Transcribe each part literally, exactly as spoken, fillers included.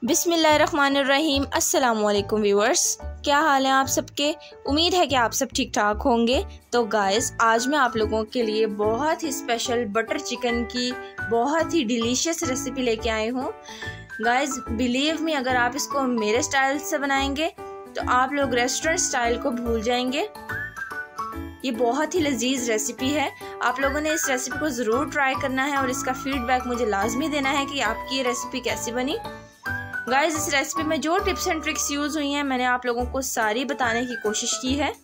बिस्मिल्लाहिर्रहमानिर्रहीम। अस्सलामुअलैकुम व्यूअर्स, क्या हाल है आप सबके। उम्मीद है कि आप सब ठीक ठाक होंगे। तो गाइस, आज मैं आप लोगों के लिए बहुत ही स्पेशल बटर चिकन की बहुत ही डिलीशियस रेसिपी लेके आई हूँ। गाइस बिलीव मी, अगर आप इसको मेरे स्टाइल से बनाएंगे तो आप लोग रेस्टोरेंट स्टाइल को भूल जाएंगे। ये बहुत ही लजीज रेसिपी है। आप लोगों ने इस रेसिपी को ज़रूर ट्राई करना है और इसका फीडबैक मुझे लाजमी देना है कि आपकी ये रेसिपी कैसी बनी। गाइस, इस रेसिपी में जो टिप्स एंड ट्रिक्स यूज़ हुई हैं मैंने आप लोगों को सारी बताने की कोशिश की है।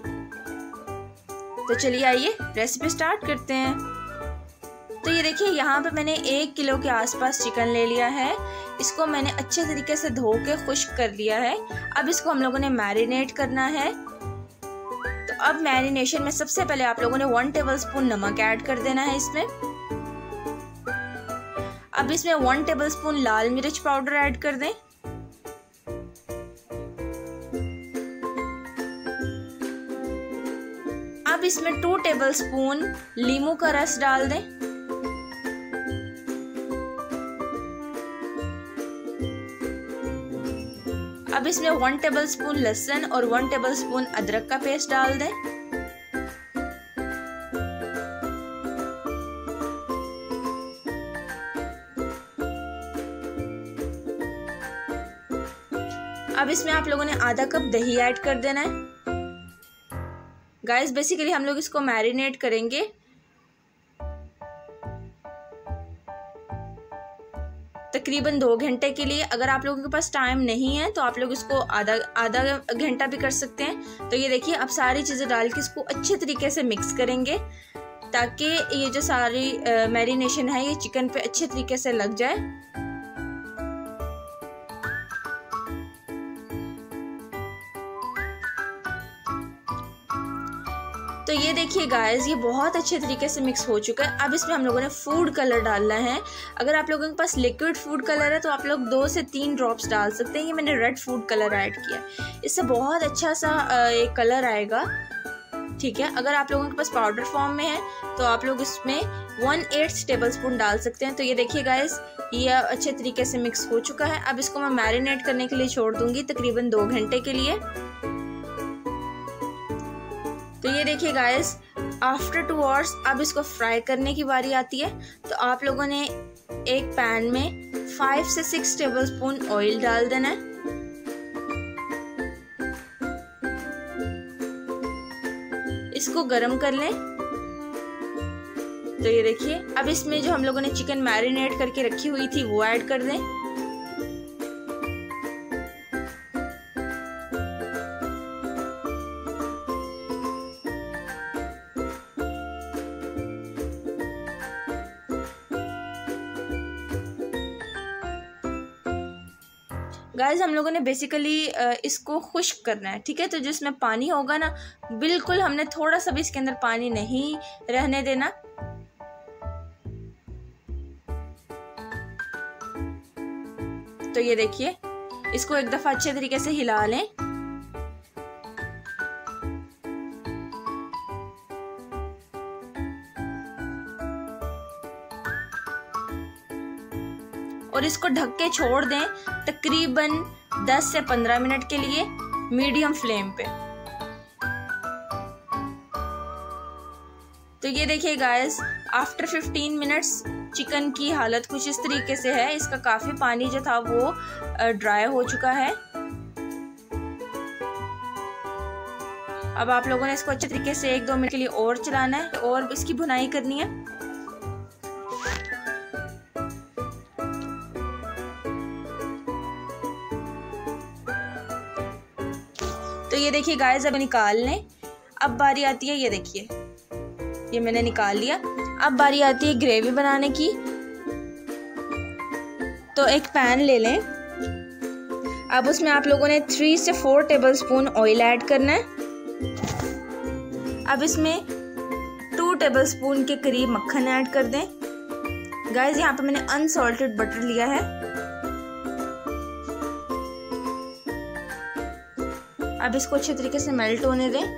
तो चलिए आइए रेसिपी स्टार्ट करते हैं। तो ये देखिए, यहाँ पे मैंने एक किलो के आसपास चिकन ले लिया है। इसको मैंने अच्छे तरीके से धो के खुश्क कर लिया है। अब इसको हम लोगों ने मैरिनेट करना है। तो अब मैरिनेशन में सबसे पहले आप लोगों ने वन टेबल स्पून नमक ऐड कर देना है इसमें। अब इसमें वन टेबल स्पून लाल मिर्च पाउडर ऐड कर दें। अब इसमें टू टेबल स्पून लीमू का रस डाल दें। अब इसमें वन टेबल स्पून लहसुन और वन टेबल स्पून अदरक का पेस्ट डाल दें। अब इसमें आप लोगों ने आधा कप दही ऐड कर देना है। गाइस बेसिकली हम लोग इसको मैरिनेट करेंगे तकरीबन दो घंटे के लिए। अगर आप लोगों के पास टाइम नहीं है तो आप लोग इसको आधा आधा घंटा भी कर सकते हैं। तो ये देखिए, अब सारी चीज़ें डाल के इसको अच्छे तरीके से मिक्स करेंगे ताकि ये जो सारी मैरिनेशन है ये चिकन पे अच्छे तरीके से लग जाए। तो ये देखिए गाइस, ये बहुत अच्छे तरीके से मिक्स हो चुका है। अब इसमें हम लोगों ने फूड कलर डालना है। अगर आप लोगों के पास लिक्विड फूड कलर है तो आप लोग दो से तीन ड्रॉप्स डाल सकते हैं। ये मैंने रेड फूड कलर ऐड किया, इससे बहुत अच्छा सा एक कलर आएगा। ठीक है, अगर आप लोगों के पास पाउडर फॉर्म में है तो आप लोग इसमें वन एट्थ टेबल स्पून डाल सकते हैं। तो ये देखिए गाइस, ये अच्छे तरीके से मिक्स हो चुका है। अब इसको मैं मैरिनेट करने के लिए छोड़ दूंगी तकरीबन दो घंटे के लिए। तो ये देखिए गाइस, आफ्टर टू आवर्स अब इसको फ्राई करने की बारी आती है। तो आप लोगों ने एक पैन में फाइव से सिक्स टेबल स्पून ऑयल डाल देना है। इसको गरम कर लें। तो ये देखिए, अब इसमें जो हम लोगों ने चिकन मैरिनेट करके रखी हुई थी वो ऐड कर दें। गाइस हम लोगों ने बेसिकली इसको खुश्क करना है। ठीक है, तो जिसमें पानी होगा ना, बिल्कुल हमने थोड़ा सा भी इसके अंदर पानी नहीं रहने देना। तो ये देखिए, इसको एक दफा अच्छे तरीके से हिला लें। और इसको ढक के छोड़ दें तकरीबन दस से पंद्रह मिनट के लिए मीडियम फ्लेम पे। तो ये देखिए guys, after fifteen minutes chicken की हालत कुछ इस तरीके से है। इसका काफ़ी पानी जो था वो ड्राई हो चुका है। अब आप लोगों ने इसको अच्छे तरीके से एक दो मिनट के लिए और चलाना है और इसकी भुनाई करनी है। तो ये देखिए गाइस, अब निकाल लें। अब बारी आती है, ये देखिए ये मैंने निकाल लिया। अब बारी आती है ग्रेवी बनाने की। तो एक पैन ले लें। अब उसमें आप लोगों ने थ्री से four tablespoon oil add करना है। अब इसमें टू टेबल स्पून के करीब मक्खन ऐड कर दें। गाइस यहाँ पे मैंने अनसॉल्टेड बटर लिया है। अब इसको अच्छे तरीके से मेल्ट होने दें।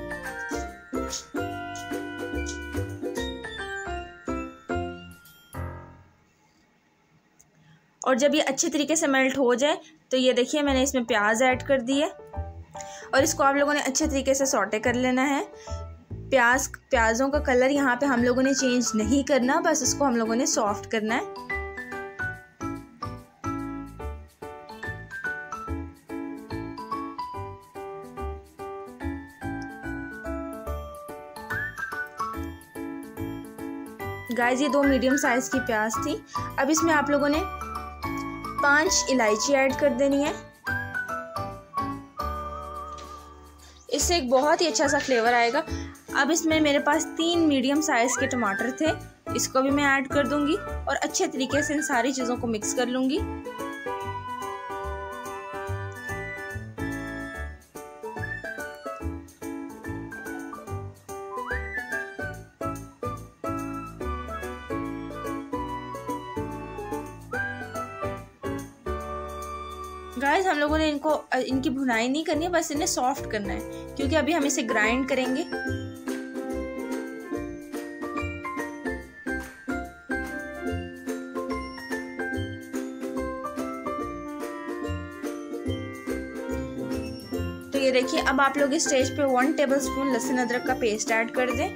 और जब ये अच्छे तरीके से मेल्ट हो जाए तो ये देखिए मैंने इसमें प्याज ऐड कर दी है और इसको आप लोगों ने अच्छे तरीके से सौटे कर लेना है। प्याज प्याज़ों का कलर यहाँ पे हम लोगों ने चेंज नहीं करना, बस इसको हम लोगों ने सॉफ्ट करना है। गाइस ये दो मीडियम साइज़ की प्याज थी। अब इसमें आप लोगों ने पांच इलायची ऐड कर देनी है, इससे एक बहुत ही अच्छा सा फ्लेवर आएगा। अब इसमें मेरे पास तीन मीडियम साइज़ के टमाटर थे, इसको भी मैं ऐड कर दूंगी और अच्छे तरीके से इन सारी चीज़ों को मिक्स कर लूँगी। गाइस हम लोगों ने इनको इनकी भुनाई नहीं करनी है, बस इन्हें सॉफ्ट करना है क्योंकि अभी हम इसे ग्राइंड करेंगे। तो ये देखिए अब आप लोग इस स्टेज पे वन टेबल स्पून लहसुन अदरक का पेस्ट ऐड कर दें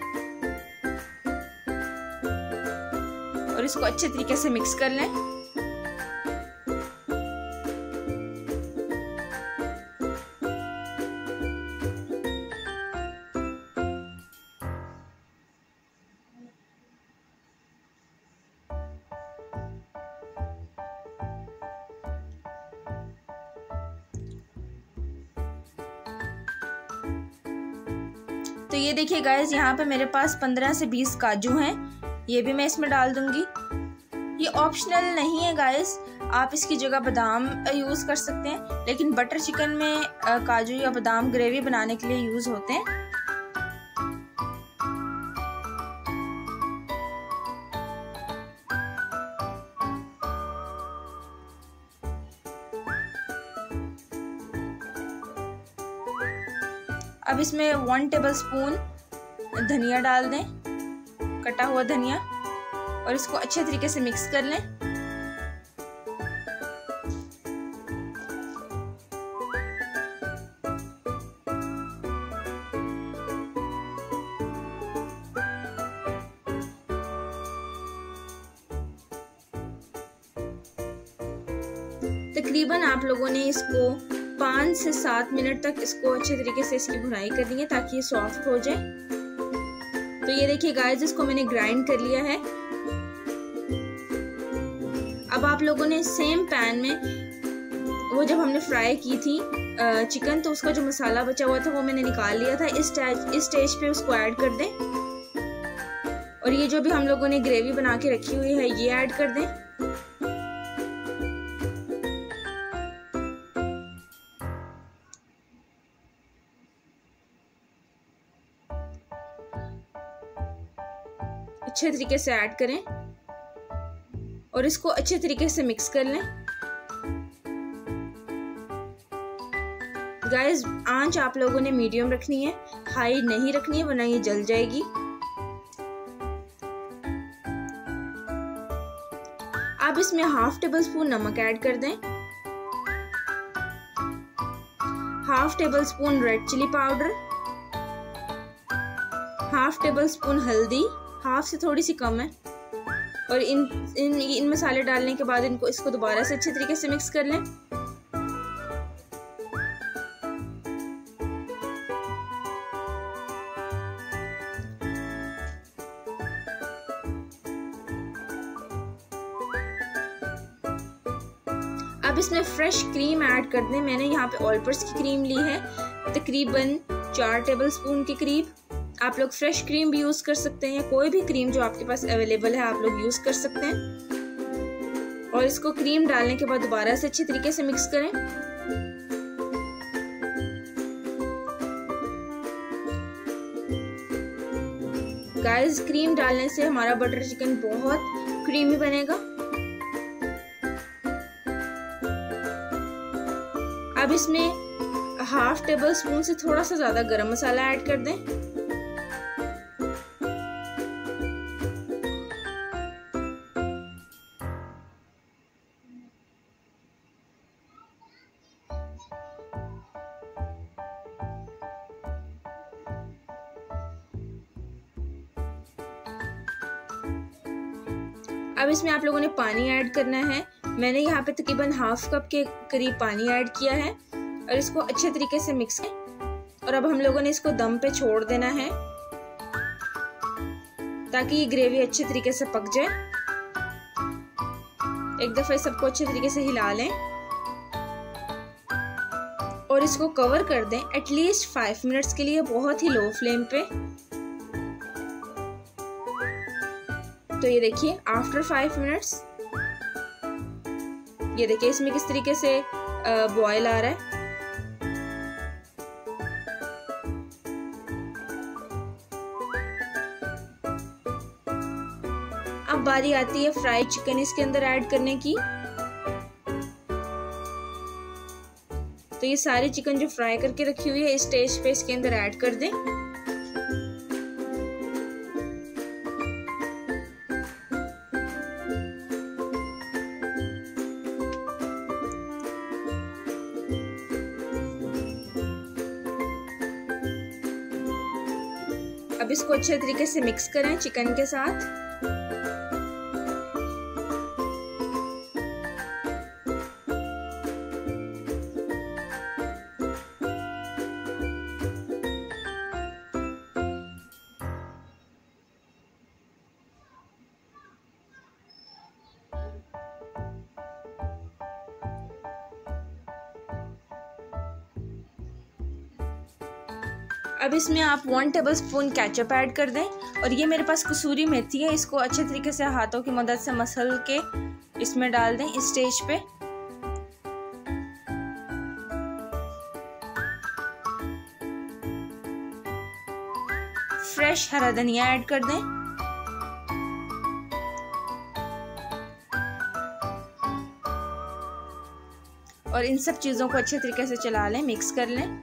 और इसको अच्छे तरीके से मिक्स कर लें। तो ये देखिए गाइस यहाँ पे मेरे पास पंद्रह से बीस काजू हैं, ये भी मैं इसमें डाल दूंगी। ये ऑप्शनल नहीं है गाइस, आप इसकी जगह बादाम यूज़ कर सकते हैं, लेकिन बटर चिकन में काजू या बादाम ग्रेवी बनाने के लिए यूज़ होते हैं। अब इसमें वन टेबल स्पून धनिया डाल दें, कटा हुआ धनिया, और इसको अच्छे तरीके से मिक्स कर लें। तकरीबन आप लोगों ने इसको पाँच से सात मिनट तक इसको अच्छे तरीके से इसकी भुनाई करनी है ताकि ये सॉफ्ट हो जाए। तो ये देखिए गाइस इसको मैंने ग्राइंड कर लिया है। अब आप लोगों ने सेम पैन में वो जब हमने फ्राई की थी चिकन, तो उसका जो मसाला बचा हुआ था वो मैंने निकाल लिया था। इस स्टेज इस स्टेज पे उसको ऐड कर दें और ये जो भी हम लोगों ने ग्रेवी बना के रखी हुई है ये ऐड कर दें। अच्छे तरीके से ऐड करें और इसको अच्छे तरीके से मिक्स कर लें। गाइस आंच आप लोगों ने मीडियम रखनी है, हाई नहीं रखनी है वरना ये जल जाएगी। आप इसमें हाफ टेबल स्पून नमक ऐड कर दें, half tablespoon red chilli powder, half tablespoon हल्दी, हाफ से थोड़ी सी कम है, और इन इन इन मसाले डालने के बाद इनको इसको दोबारा से अच्छे तरीके से मिक्स कर लें। अब इसमें फ्रेश क्रीम ऐड कर दें। मैंने यहाँ पे ऑलपर्स की क्रीम ली है, तकरीबन चार टेबल स्पून के करीब। आप लोग फ्रेश क्रीम भी यूज़ कर सकते हैं, कोई भी क्रीम जो आपके पास अवेलेबल है आप लोग यूज़ कर सकते हैं। और इसको क्रीम डालने के बाद दोबारा से अच्छे तरीके से मिक्स करें। गाइस क्रीम डालने से हमारा बटर चिकन बहुत क्रीमी बनेगा। अब इसमें हाफ टेबल स्पून से थोड़ा सा ज़्यादा गरम मसाला ऐड कर दें। अब इसमें आप लोगों ने पानी ऐड करना है। मैंने यहाँ पे तकरीबन हाफ कप के करीब पानी ऐड किया है और इसको अच्छे तरीके से मिक्स करें। और अब हम लोगों ने इसको दम पे छोड़ देना है ताकि ये ग्रेवी अच्छे तरीके से पक जाए। एक दफे सबको अच्छे तरीके से हिला लें और इसको कवर कर दें एटलीस्ट फाइव मिनट्स के लिए, बहुत ही लो फ्लेम पे। तो ये देखिए आफ्टर फाइव मिनट्स ये देखिए इसमें किस तरीके से बॉयल आ रहा है। अब बारी आती है फ्राइड चिकन इसके अंदर ऐड करने की। तो ये सारी चिकन जो फ्राई करके रखी हुई है इस स्टेज पे इसके अंदर ऐड कर दें। अब इसको अच्छे तरीके से मिक्स करें चिकन के साथ। अब इसमें आप one tablespoon ketchup add कर दें और ये मेरे पास कसूरी मेथी है, इसको अच्छे तरीके से हाथों की मदद से मसल के इसमें डाल दें इस स्टेज पे। फ्रेश हरा धनिया ऐड कर दें और इन सब चीज़ों को अच्छे तरीके से चला लें, मिक्स कर लें।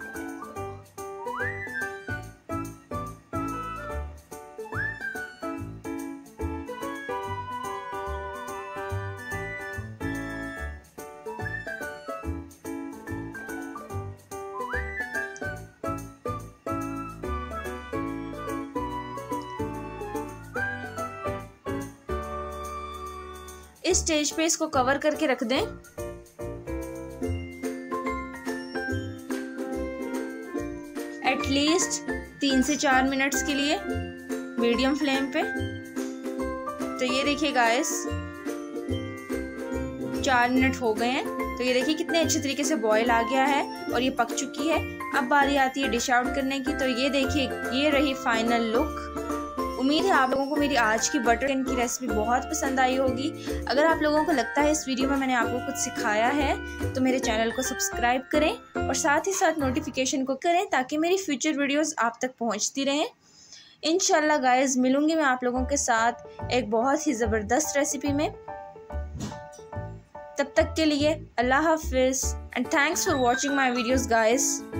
इस स्टेज पे इसको कवर करके रख दें। एटलीस्ट तीन से चार मिनट्स के लिए मीडियम फ्लेम पे। तो ये देखिए गाइस चार मिनट हो गए हैं। तो ये देखिए कितने अच्छे तरीके से बॉईल आ गया है और ये पक चुकी है। अब बारी आती है डिश आउट करने की। तो ये देखिए ये रही फाइनल लुक। उम्मीद है आप लोगों को मेरी आज की बटर चिकन की रेसिपी बहुत पसंद आई होगी। अगर आप लोगों को लगता है इस वीडियो में मैंने आपको कुछ सिखाया है तो मेरे चैनल को सब्सक्राइब करें और साथ ही साथ नोटिफिकेशन को करें ताकि मेरी फ्यूचर वीडियोस आप तक पहुंचती रहें। इंशाल्लाह गाइस मिलूंगी मैं आप लोगों के साथ एक बहुत ही ज़बरदस्त रेसिपी में। तब तक के लिए अल्लाह हाफिज़ and thanks for watching my videos guys.